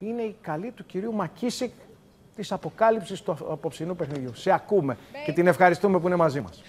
είναι η καλή του κυρίου Μακίσικ της αποκάλυψης του απόψινού παιχνιδιού. Σε ακούμε και την ευχαριστούμε που είναι μαζί μας.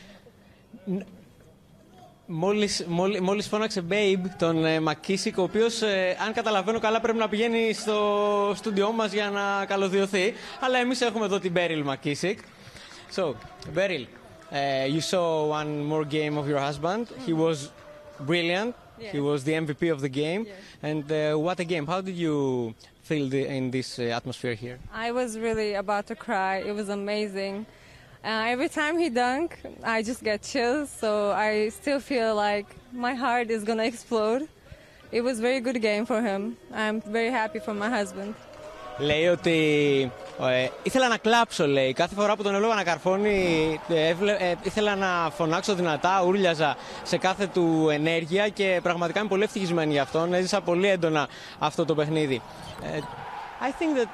Μόλις φώναξε Babe τον Μακίσικ, ο οποίος, αν καταλαβαίνω καλά, πρέπει να πηγαίνει στο στούντιό μας για να καλωδιωθεί. Αλλά εμείς έχουμε εδώ την Beryl Μακίσικ. So, Beryl, you saw one more game of your husband. He was brilliant. Yes. He was the MVP of the game. Yes. And what a game. How did you feel in this atmosphere here? I was really about to cry. It was amazing. Every time he dunk, I just get chills, so I still feel like my heart is gonna explode. It was a very good game for him. I'm very happy for my husband. Λέει ότι ήθελα να κλάψω, λέει. Κάθε φορά που τον έβλεπα να καρφώνει, ήθελα να φωνάξω δυνατά, ούρλιαζα σε κάθε του ενέργεια και πραγματικά είμαι πολύ ευτυχισμένη γι' αυτόν. Έζησα πολύ έντονα αυτό το παιχνίδι. I think that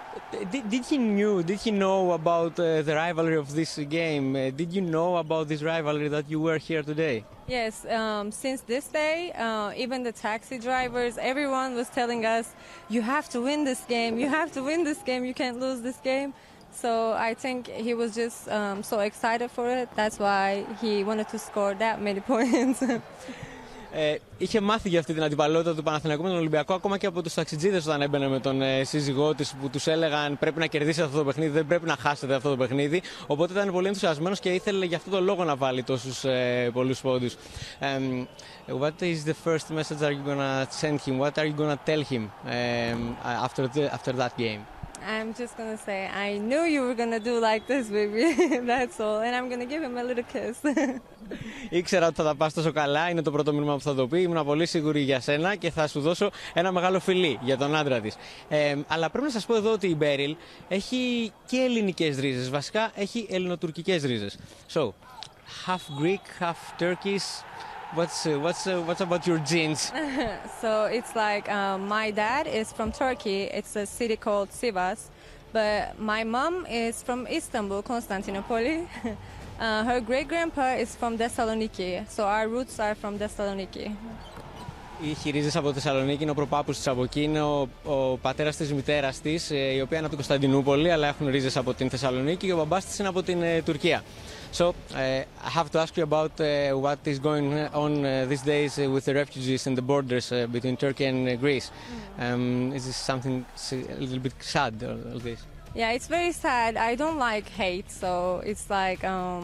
did he know about the rivalry of this game? Did you know about this rivalry that you were here today? Yes, since this day, even the taxi drivers, everyone was telling us, you have to win this game, you have to win this game, you can't lose this game. So I think he was just so excited for it. That's why he wanted to score that many points. Είχε μάθει για αυτή την αντιπαλότητα του Παναθηναϊκού με τον Ολυμπιακό, ακόμα και από τους ταξιτζίδες όταν έμπαινε με τον σύζυγό της, που τους έλεγαν πρέπει να κερδίσετε αυτό το παιχνίδι, δεν πρέπει να χάσετε αυτό το παιχνίδι. Οπότε ήταν πολύ ενθουσιασμένος και ήθελε για αυτό το λόγο να βάλει τόσους πολλούς πόντους. What is the first message that you're gonna send him? What are you gonna tell him after that game? I'm just gonna say, I knew you were gonna do like this, baby. That's all. And I'm gonna give him a little kiss. Ήξερα ότι θα τα πας τόσο καλά, είναι το πρώτο μήνυμα που θα το πει. Ήμουν πολύ σίγουρη για σένα και θα σου δώσω ένα μεγάλο φιλί για τον άντρα της. Αλλά πρέπει να σας πω εδώ ότι η Beryl έχει και ελληνικές ρίζες. Βασικά έχει ελληνοτουρκικές ρίζες. So, half Greek, half Turkish. What's about your genes? So it's like my dad is from Turkey. It's a city called Sivas. But my mom is from Istanbul, Constantinople. Her great-grandpa is from Thessaloniki. So our roots are from Thessaloniki. Είχε ρίζες από τη Θεσσαλονίκη, είναι ο προπάπους της από εκεί, είναι ο πατέρας της μητέρας της, η οποία είναι από την Κωνσταντινούπολη, αλλά έχουν ρίζες από την Θεσσαλονίκη, και ο μπαμπάς της είναι από την Τουρκία. So, I have to ask you about what is going on these days with the refugees and the borders between Turkey and Greece. Is this something a little bit sad, all this? Yeah, it's very sad. I don't like hate, so it's like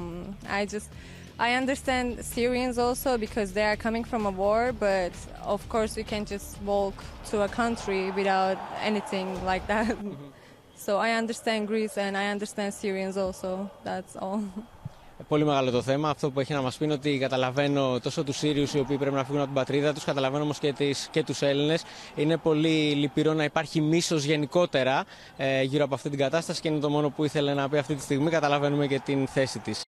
I understand Syrians also because they are coming from a war, but of course we can't just walk to a country without anything like that. So I understand Greece and I understand Syrians also. That's all. Πολύ μεγάλο το θέμα. Αυτό που έχει να μας πει είναι ότι καταλαβαίνω τόσο τους Σύριους οι οποίοι πρέπει να φύγουν από την πατρίδα τους, καταλαβαίνω όμως και τους Έλληνες. Είναι πολύ λυπηρό να υπάρχει μίσος γενικότερα γύρω από αυτή την κατάσταση και είναι το μόνο που ήθελε να πει αυτή τη στιγμή. Καταλαβαίνουμε και την θέση της.